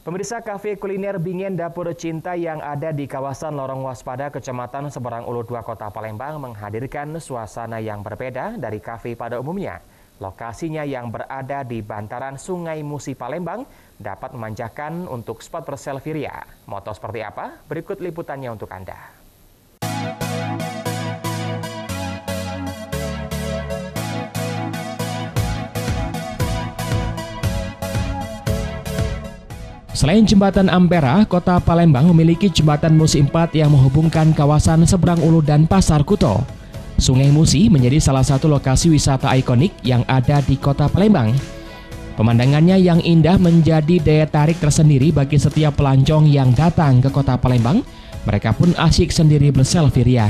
Pemirsa, kafe kuliner Bingen Dapur Cinta yang ada di kawasan Lorong Waspada, Kecamatan Seberang Ulu 2, Kota Palembang menghadirkan suasana yang berbeda dari kafe pada umumnya. Lokasinya yang berada di bantaran Sungai Musi Palembang dapat memanjakan untuk spot berselfie ria. Moto seperti apa? Berikut liputannya untuk Anda. Selain jembatan Ampera, Kota Palembang memiliki jembatan Musi 4 yang menghubungkan kawasan Seberang Ulu dan Pasar Kuto. Sungai Musi menjadi salah satu lokasi wisata ikonik yang ada di Kota Palembang. Pemandangannya yang indah menjadi daya tarik tersendiri bagi setiap pelancong yang datang ke Kota Palembang. Mereka pun asyik sendiri berselfie ria.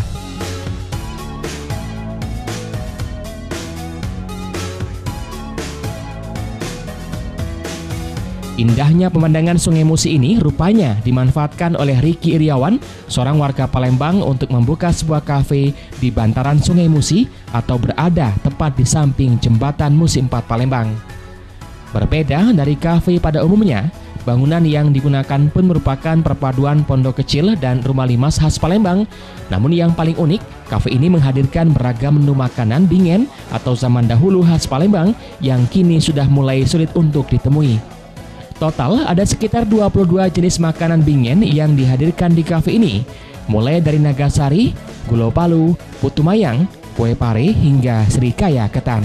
Indahnya pemandangan Sungai Musi ini rupanya dimanfaatkan oleh Ricky Iriawan, seorang warga Palembang, untuk membuka sebuah kafe di bantaran Sungai Musi atau berada tepat di samping jembatan Musi 4 Palembang. Berbeda dari kafe pada umumnya, bangunan yang digunakan pun merupakan perpaduan pondok kecil dan rumah limas khas Palembang. Namun yang paling unik, kafe ini menghadirkan beragam menu makanan Bingen atau zaman dahulu khas Palembang yang kini sudah mulai sulit untuk ditemui. Total ada sekitar 22 jenis makanan Bingen yang dihadirkan di kafe ini, mulai dari nagasari, gulo palu, putu mayang, kue pare, hingga serikaya ketan.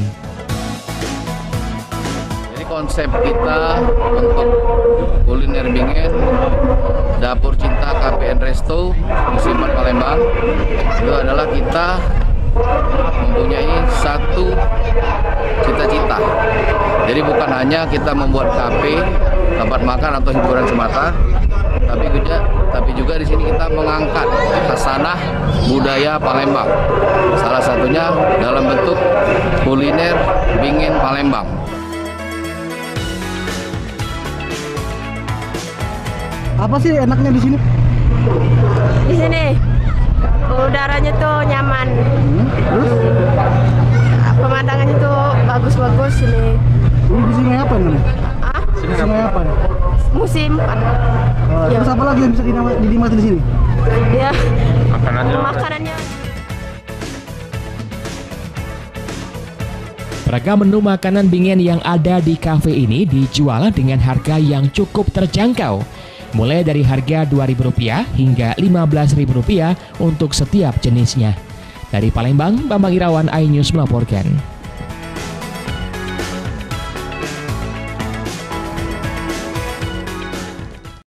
Jadi konsep kita untuk kuliner Bingen Dapur Cinta Cafe and Resto Musi 4 Palembang itu adalah kita mempunyai satu cita-cita. Jadi bukan hanya kita membuat kafe, tempat makan atau hiburan semata, tapi juga di sini kita mengangkat khasanah budaya Palembang. Salah satunya dalam bentuk kuliner Bingen Palembang. Apa sih enaknya di sini? Di sini udaranya tuh nyaman. Terus? Pemandangannya tuh bagus-bagus ini. Ini di sungai apa nih? Ah? Di sungai apa nih? Musim 4. Terus apa lagi yang bisa dinikmati di sini? Ya. Makanannya. Beragam menu makanan Bingen yang ada di kafe ini dijual dengan harga yang cukup terjangkau, mulai dari harga Rp2.000 hingga Rp15.000 untuk setiap jenisnya. Dari Palembang, Bambang Irawan, iNews melaporkan.